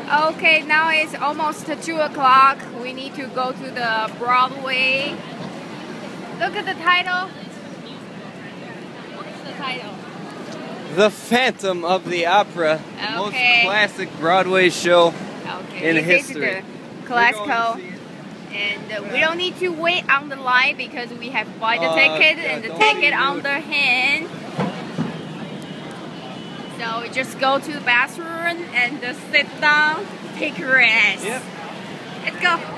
Okay, now it's almost 2 o'clock. We need to go to the Broadway. Look at the title. What's the title? The Phantom of the Opera. Okay. Most classic Broadway show in history. Is classical. And we don't need to wait on the line because we have to buy the ticket and the ticket on the hand. So we just go to the bathroom and just sit down, take a rest. Yep. Let's go.